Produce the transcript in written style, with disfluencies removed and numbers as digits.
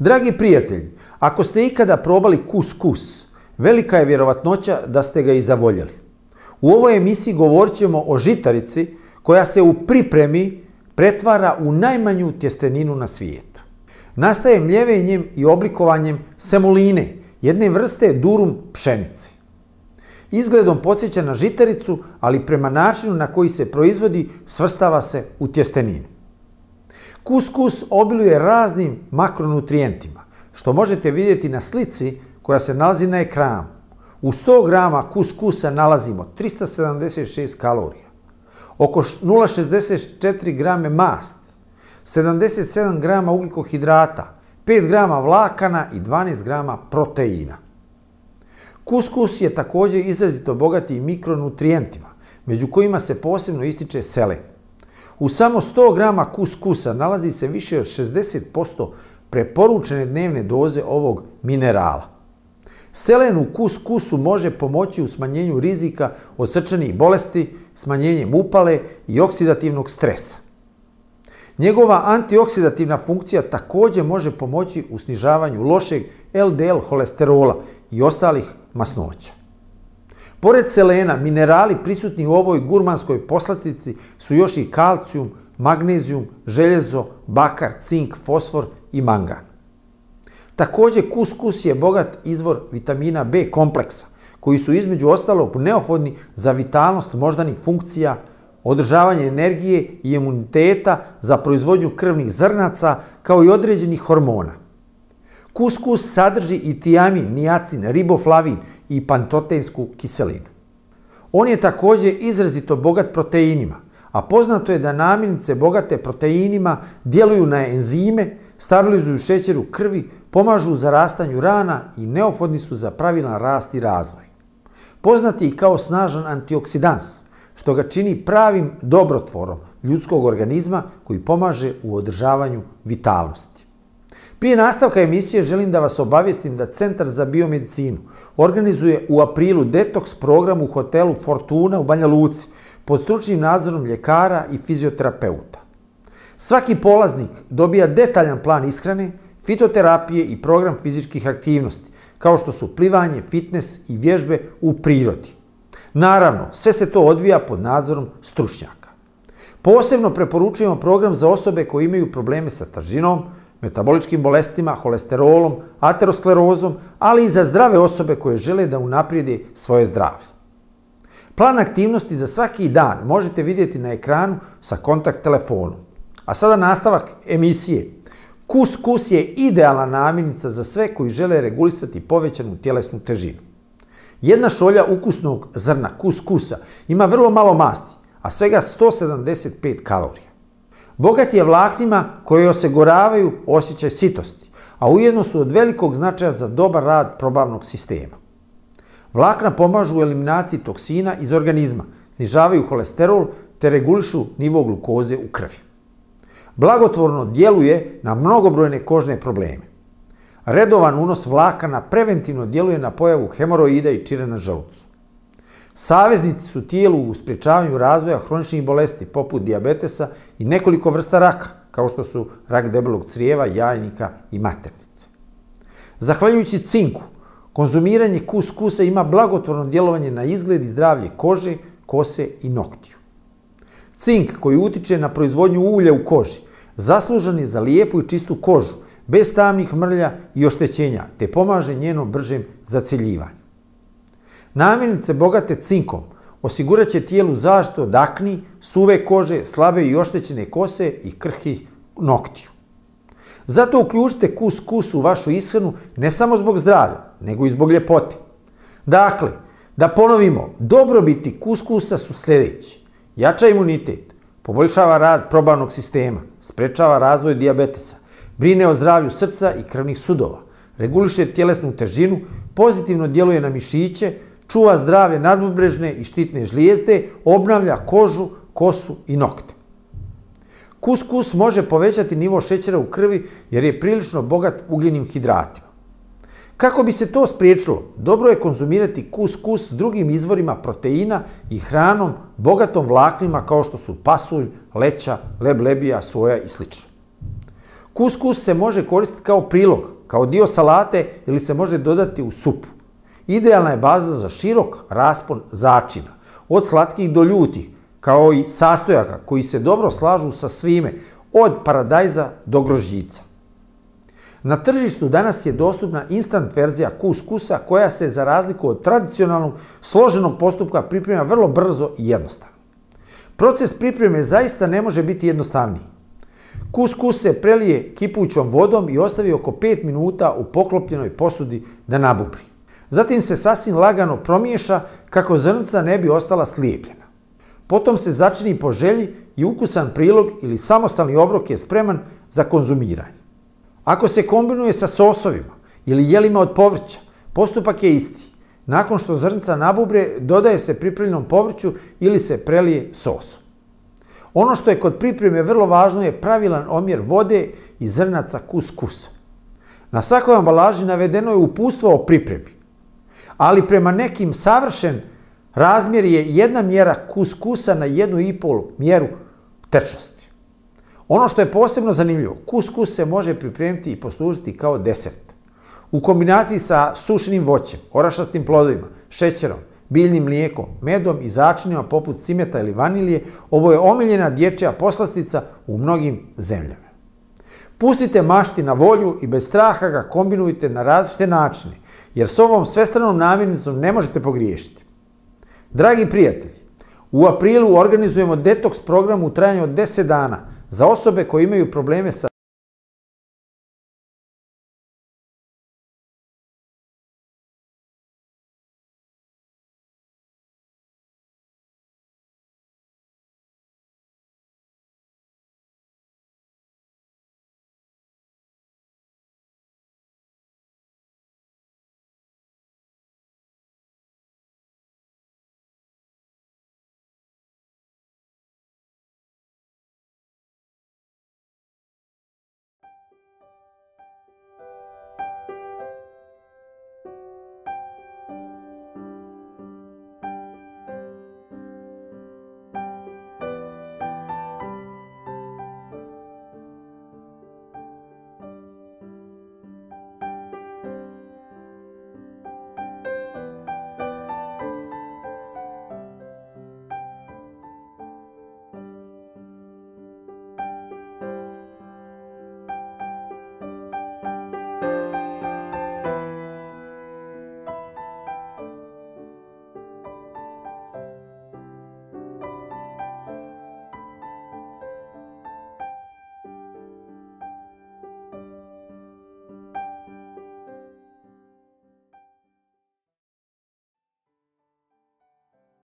Dragi prijatelji, ako ste ikada probali kuskus, velika je vjerovatnoća da ste ga i zavoljeli. U ovoj emisiji govorit ćemo o žitarici koja se u pripremi pretvara u najmanju tjesteninu na svijetu. Nastaje mljevenjem i oblikovanjem semuline, jedne vrste durum pšenice. Izgledom podsjeća na žitaricu, ali prema načinu na koji se proizvodi svrstava se u tjesteninu. Kuskus obiluje raznim makronutrijentima, što možete vidjeti na slici koja se nalazi na ekranu. U 100 grama kuskusa nalazimo 376 kalorija, oko 0,64 grame masti, 77 grama ugljikohidrata, 5 grama vlakana i 12 grama proteina. Kuskus je također izrazito bogat i mikronutrijentima, među kojima se posebno ističe selen. U samo 100 grama kuskusa nalazi se više od 60% preporučene dnevne doze ovog minerala. Selen u kuskusu može pomoći u smanjenju rizika od srčanih bolesti, smanjenjem upale i oksidativnog stresa. Njegova antioksidativna funkcija također može pomoći u snižavanju lošeg LDL holesterola i ostalih masnoća. Pored selena, minerali prisutni u ovoj gurmanskoj poslastici su još i kalcijum, magnezijum, željezo, bakar, cink, fosfor i mangan. Također kuskus je bogat izvor vitamina B kompleksa, koji su između ostalog neophodni za vitalnost moždanih funkcija, održavanje energije i imuniteta, za proizvodnju krvnih zrnaca, kao i određenih hormona. Kuskus sadrži i tiamin, niacin, riboflavin i pantotensku kiselinu. On je također izrazito bogat proteinima, a poznato je da namirnice bogate proteinima djeluju na enzime, stabilizuju šećer u krvi, pomažu u zarastanju rana i neophodni su za pravilan rast i razvoj. Poznat je i kao snažan antioksidans, što ga čini pravim dobrotvorom ljudskog organizma koji pomaže u održavanju vitalnosti. Prije nastavka emisije želim da vas obavijestim da Centar za biomedicinu organizuje u aprilu detoks program u hotelu Fortuna u Banja Luci pod stručnim nadzorom ljekara i fizioterapeuta. Svaki polaznik dobija detaljan plan ishrane, fitoterapije i program fizičkih aktivnosti, kao što su plivanje, fitness i vježbe u prirodi. Naravno, sve se to odvija pod nadzorom stručnjaka. Posebno preporučujemo program za osobe koje imaju probleme sa težinom, metaboličkim bolestima, holesterolom, aterosklerozom, ali i za zdrave osobe koje žele da unaprijede svoje zdravlje. Plan aktivnosti za svaki dan možete vidjeti na ekranu sa kontakt telefonom. A sada nastavak emisije. Kuskus je idealna namirnica za sve koji žele regulisati povećanu tjelesnu težinu. Jedna šolja ukusnog zrna kuskusa ima vrlo malo masti, a svega 175 kalorija. Bogat je vlaknima koje osiguravaju osjećaj sitosti, a ujedno su od velikog značaja za dobar rad probavnog sistema. Vlakna pomažu u eliminaciji toksina iz organizma, snižavaju holesterol te regulišu nivo glukoze u krvi. Blagotvorno djeluje na mnogobrojne kožne probleme. Redovan unos vlakana preventivno djeluje na pojavu hemoroida i čire na želucu. Saveznici su tijelu u sprječavanju razvoja hroničnih bolesti poput dijabetesa i nekoliko vrsta raka, kao što su rak debelog crijeva, jajnika i maternice. Zahvaljujući cinku, konzumiranje kuskusa ima blagotvorno djelovanje na izgled i zdravlje kože, kose i noktiju. Cink, koji utiče na proizvodnju ulja u koži, zaslužan je za lijepu i čistu kožu, bez tamnih mrlja i oštećenja, te pomaže njenom bržem zacjeljivanju. Namirnice bogate cinkom osigurat će tijelu zaštitu od akni, suve kože, slabe i oštećene kose i krhkih noktiju. Zato uključite kuskus u vašu ishranu ne samo zbog zdravlja, nego i zbog ljepote. Dakle, da ponovimo, dobrobiti kuskusa su sljedeći: jača imunitet, poboljšava rad probavnog sistema, sprečava razvoj dijabetesa, brine o zdravlju srca i krvnih sudova, reguliše tjelesnu težinu, pozitivno djeluje na mišiće, čuva zdravlje nadbubrežne i štitne žlijezde, obnavlja kožu, kosu i nokte. Kuskus može povećati nivo šećera u krvi jer je prilično bogat ugljenim hidratima. Kako bi se to spriječilo, dobro je konzumirati kuskus s drugim izvorima proteina i hranom bogatom vlaknima kao što su pasulj, leća, leblebija, soja i sl. Kuskus se može koristiti kao prilog, kao dio salate ili se može dodati u supu. Idealna je baza za širok raspon začina, od slatkih do ljutih, kao i sastojaka koji se dobro slažu sa svime, od paradajza do grožđica. Na tržištu danas je dostupna instant verzija kuskusa koja se za razliku od tradicionalnog složenog postupka priprema vrlo brzo i jednostavno. Proces pripreme zaista ne može biti jednostavniji. Kuskus se prelije kipućom vodom i ostavi oko 5 minuta u poklopljenoj posudi da nabubri. Zatim se sasvim lagano promiješa kako zrnca ne bi ostala slijepljena. Potom se začini po želji i ukusan prilog ili samostalni obrok je spreman za konzumiranje. Ako se kombinuje sa sosovima ili jelima od povrća, postupak je isti. Nakon što zrnca nabubre, dodaje se pripremljenom povrću ili se prelije sosom. Ono što je kod pripreme vrlo važno je pravilan omjer vode i zrnaca kuskusa. Na svakoj ambalaži navedeno je uputstvo o pripremi, ali prema nekim savršen razmjer je 1 mjera kuskusa na 1,5 mjeru tečnosti. Ono što je posebno zanimljivo, kuskus se može pripremiti i poslužiti kao desert. U kombinaciji sa sušenim voćem, orašastim plodovima, šećerom, biljnim mlijekom, medom i začinima poput cimeta ili vanilije, ovo je omiljena dječja poslastica u mnogim zemljama. Pustite mašti na volju i bez straha ga kombinujte na različite načine, jer s ovom svestranom namirnicom ne možete pogriješiti. Dragi prijatelji, u aprilu organizujemo detoks program u trajanju od 10 dana za osobe koje imaju probleme sa